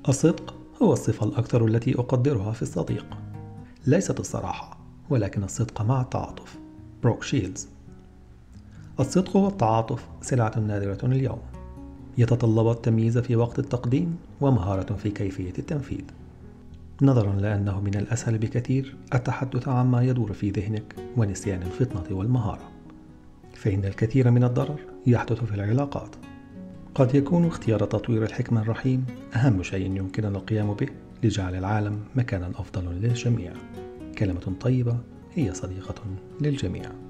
الصدق هو الصفة الأكثر التي أقدرها في الصديق. ليست الصراحة، ولكن الصدق مع التعاطف. بروك شيلز. الصدق والتعاطف سلعة نادرة اليوم، يتطلب التمييز في وقت التقديم ومهارة في كيفية التنفيذ. نظرا لأنه من الأسهل بكثير التحدث عما يدور في ذهنك ونسيان الفطنة والمهارة، فإن الكثير من الضرر يحدث في العلاقات. قد يكون اختيار تطوير الحكمة الرحيم أهم شيء يمكننا القيام به لجعل العالم مكانا أفضل للجميع. كلمة طيبة هي صديقة للجميع.